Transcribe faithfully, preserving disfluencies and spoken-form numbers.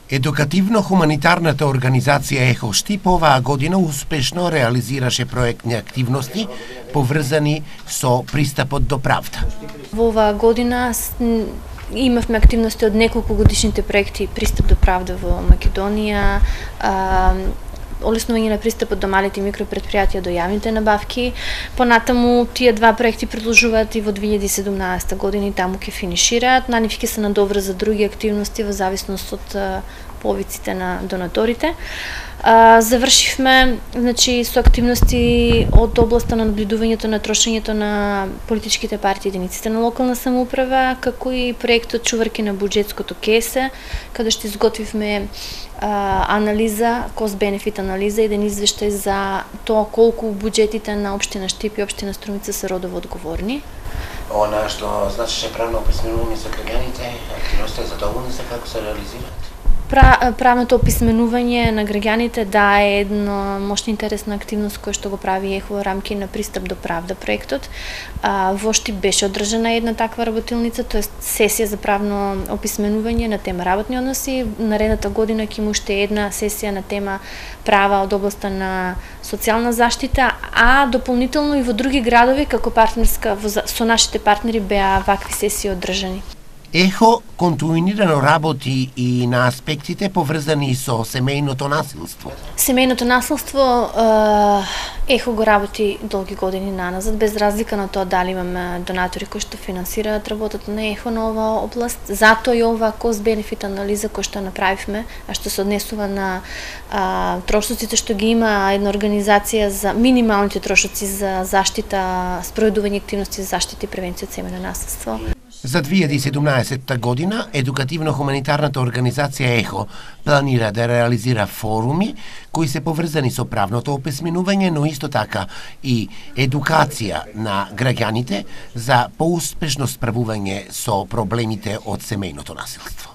Едукативно-хуманитарната организација ЕХО Штип оваа година успешно реализираше проектни активности поврзани со пристапот до правда. Во оваа година имавме активности од неколку годишните проекти Пристап до правда во Македонија, олеснување на пристапот до малите и микропредпријатија до јавните набавки. Понатаму тие два проекти продолжуваат и во две илјади и седумнаесета година и таму ќе финишираат. На нив ќе се надоврзат за други активности во зависност од повиците на донаторите. Завршивме, значи, со активности од областа на наблюдувањето на трошењето на политичките партии и единиците на локална самоуправа, како и проектот Чуварки на буџетското кесе, каде што изготвивме а, анализа, кост-бенефит анализа, еден извештај за тоа колку буџетите на општина Штип и општина Струмица се родово одговорни. Она што значеше правно описменување за граѓаните, активностите задоволни се како се реализираат? Правното описменување на граѓаните да е една мощна интересна активност која што го прави ЕХО во рамки на Пристап до правда проектот. Во Штип беше одржана една таква работилница, тоест сесија за правно описменување на тема работни односи. Наредната година ќе има уште една сесија на тема права од областа на социјална заштита, а дополнително и во други градови како партнерска со нашите партнери беа вакви сесии одржани. ЕХО континуирано работи и на аспектите поврзани со семејното насилство. Семејното насилство ЕХО го работи долги години наназад, без разлика на тоа дали имаме донатори кои што финансираат работата на ЕХО на оваа област. Затоа и оваа кост-бенефит анализа која што направивме, а што се однесува на а, трошоците што ги има една организација за минималните трошоци за заштита, спроведување активности за заштита и превенција од семејно насилство. За две илјади и седумнаесета година едукативно-хуманитарната организација ЕХО планира да реализира форуми кои се поврзани со правното описменување, но исто така и едукација на граѓаните за поуспешно справување со проблемите од семејното насилство.